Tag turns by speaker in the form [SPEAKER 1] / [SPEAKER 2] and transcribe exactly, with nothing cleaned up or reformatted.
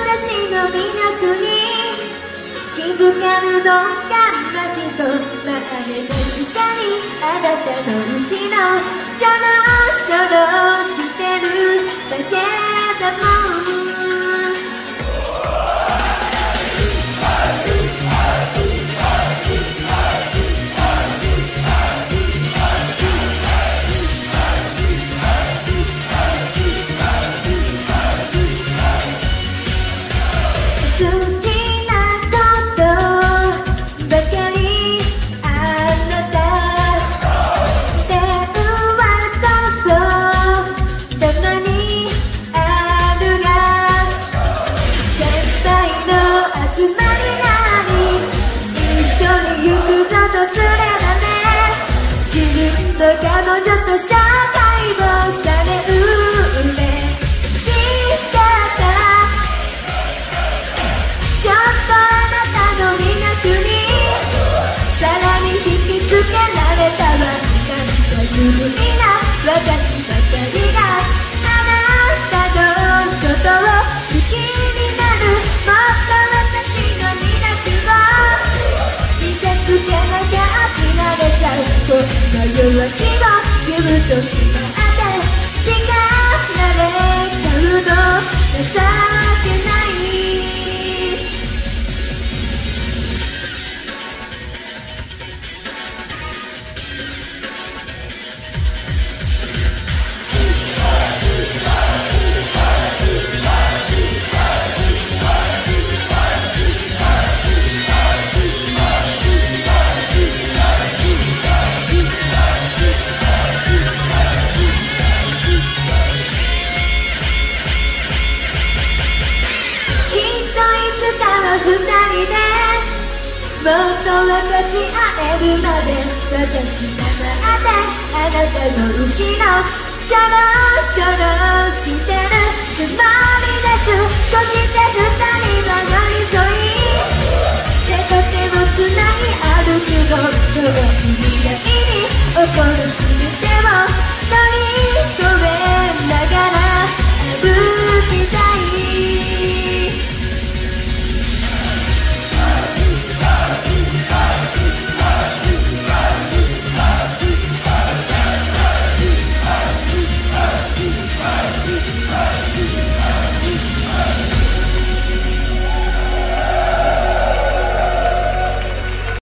[SPEAKER 1] 私の魅力に気づかぬどっかなきと前で確かにあなたの後ろちょろちょろしてるだけだもん彼女と紹介をされ嬉しかったちょっとあなたの魅力にさらに引きつけられたわなんかすごいな私ばかりがあなたのことを好きになるもっと私の魅力を見せつけなきゃ飽きられちゃうこんな夜明け言うときもあって力れちゃうの情けない二人でもっと分かち合えるまで私が待ってあなたの後ろちょろちょろしてるつもりですそして二人は寄り添い手と手をつなぎ歩くのその未来に起こるすべ